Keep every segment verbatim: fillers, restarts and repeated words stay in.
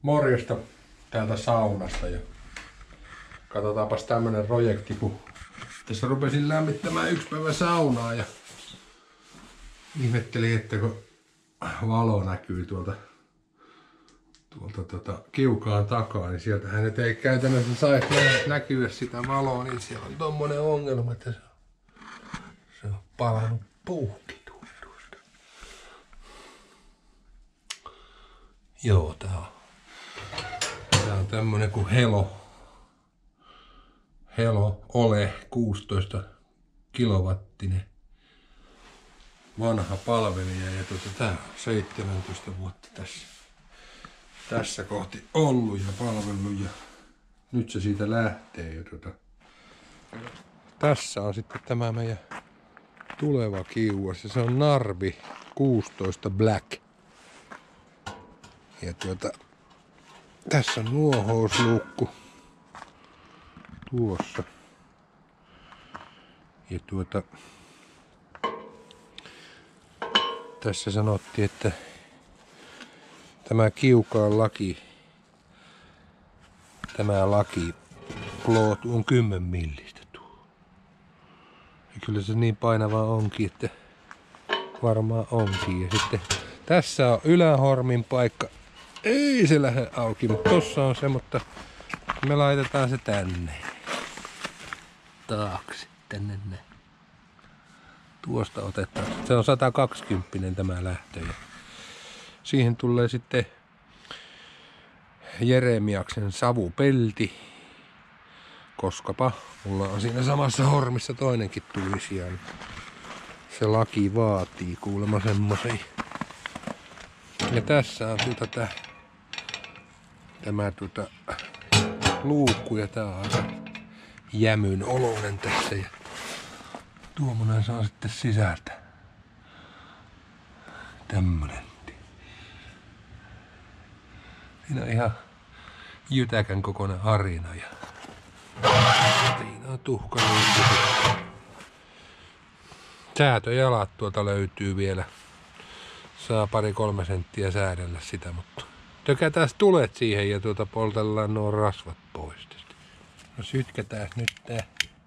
Morjesta täältä saunasta ja katsotaanpas tämmönen projekti, kun tässä rupesin lämmittämään yksi päivä saunaa ja ihmettelin, että kun valo näkyy tuolta, tuolta tuota, kiukaan takaa, niin sieltähän nyt ei käytännössä saisi näkyä sitä valoa, niin siellä on tommonen ongelma, että se on, se on palannut puuhki tuosta. Joo, tää on, tää on tämmönen kuin Helo. Helo Ole kuusitoista kilowattinen vanha palvelija ja tuota, tää on seitsemäntoista vuotta tässä, tässä kohti ollut ja palvellut ja nyt se siitä lähtee. Ja tuota, tässä on sitten tämä meidän tuleva kiuas ja se on Narvi kuusitoista Black. Ja tuota, tässä on nuohousluukku tuossa. Ja tuota, tässä sanottiin, että tämä kiukaan laki, tämä laki plot on kymmenen millistä tuo. Ja kyllä se niin painava onkin, että varmaan onkin. Ja sitten tässä on ylähormin paikka. Ei se lähde auki, mutta tossa on se, mutta me laitetaan se tänne. Taakse, tänne näin. Tuosta otetaan. Se on sata kaksikymmentä tämä lähtö. Ja siihen tulee sitten Jeremiaksen savupelti. Koskapa mulla on siinä samassa hormissa toinenkin tulisi. Ja se laki vaatii kuulemma semmosen. Ja tässä on tuota tää, tämä tuota luukku ja tää on aika jämyn oloinen tässä ja tuommoinen saa sitten sisältä. Tämmönen. Siinä on ihan jytäkän kokoinen harina ja siinä on tuhkaluukku. Säätöjalat tuolta löytyy vielä. Saa pari kolme senttiä säädellä sitä, mutta tökätään tulet siihen ja tuota poltellaan nuo rasvat pois. No sytkätään nyt tää.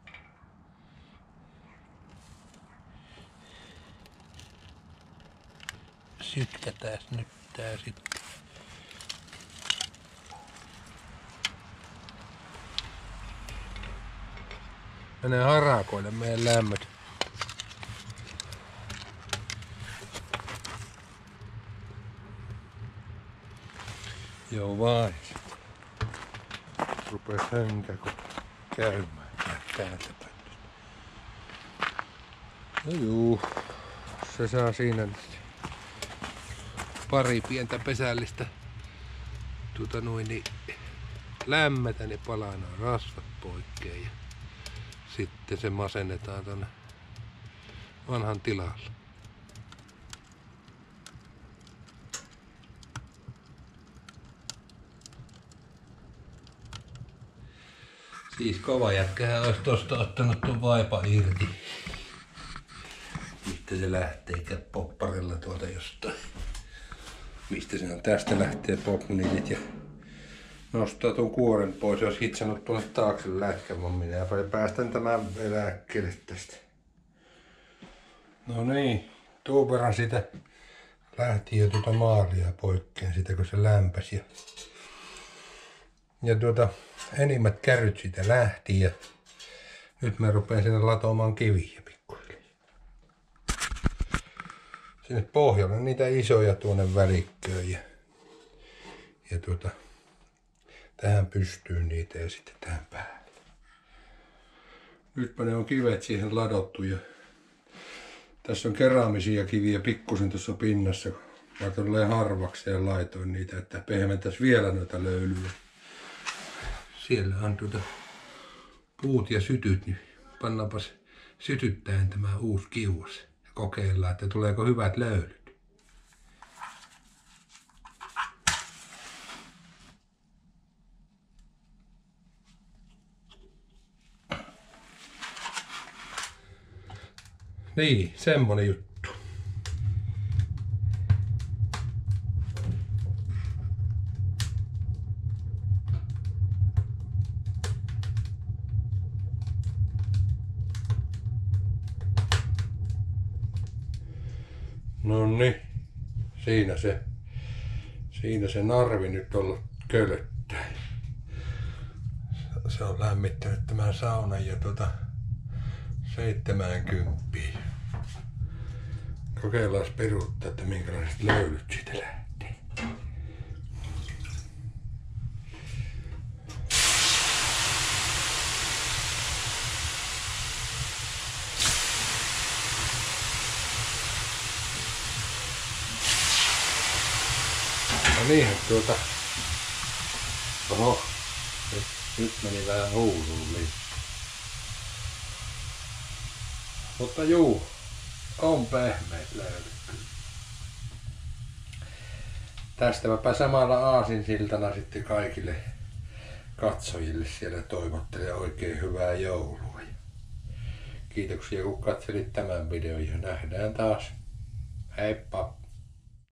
Sytkätään nyt tää sitten. Menee harakoille meidän lämmöt. Joo vain. Rupes hönkä kun käymään täältä päin. No juu, se saa siinä pari pientä pesällistä tuota noin niin lämmetä, niin palaa nämä rasvat poikkeen ja sitten se masennetaan tonne vanhan tilalle. Siis kova jätkähän olisi tosta ottanut tuon vaipa irti. Mistä se lähtee popparilla tuolta jostain. Mistä se on? Tästä lähtee popnilit ja nostaa tuon kuoren pois. Jos hitsannut tuonne taakse lätkän, vaan minä päästän tämän eläkkeelle tästä. No niin, tuuperan sitä lähti jo tuota maalia poikkeen sitä kun se lämpäsi. Ja, ja tuota enimmät kärryt siitä lähti ja nyt mä rupean sinne latomaan kiviä pikkuhiljaa. Sinne pohjalle niitä isoja tuonne välikköön ja, ja tuota, tähän pystyy niitä ja sitten tähän päälle. Nytpä ne on kivet siihen ladottu ja tässä on keraamisia kiviä pikkusen tuossa pinnassa. Mä tulee harvakseen laitoin niitä, että pehmentäisi vielä noita löylyjä. Siellä on tuota puut ja sytyt, niin pannaanpas sytyttäen tämä uusi kiuas ja kokeillaan, että tuleeko hyvät löylyt. Niin, semmonen juttu. No niin, siinä se, siinä se narvi nyt ollut kölöttää. Se on lämmittänyt tämän saunan jo tuota seitsemänkymppiä. Kokeillaan peruuttaa, että minkälaiset löylyt siitä lähtee. No niinhän tuota... Oho, nyt, nyt meni vähän huuluun. Mutta juu, on pehmeät löylyt. Tästäpä samalla aasinsiltana sitten kaikille katsojille siellä toivottelen oikein hyvää joulua. Kiitoksia kun katselit tämän videon ja nähdään taas. Heippa!